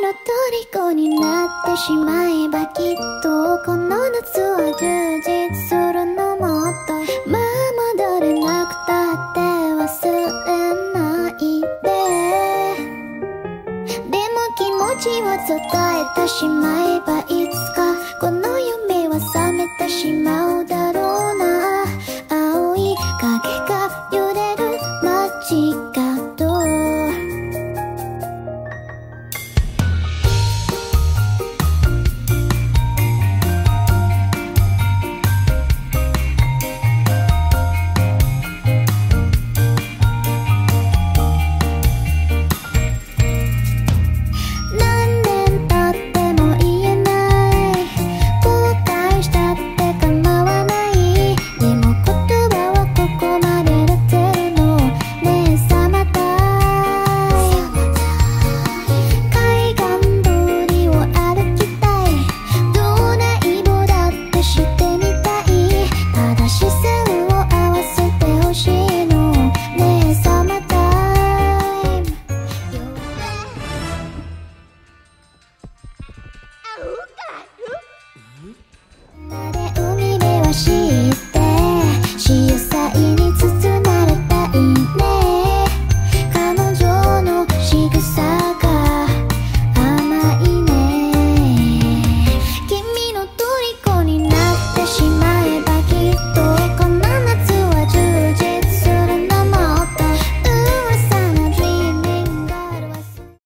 虜になってしまえばきっとこの夏は充実するのもっとまあ戻れなくたって忘れないででも気持ちを伝えてしまえばいつかこの夢は覚めてしまうだろうな青い影が揺れる街角海辺は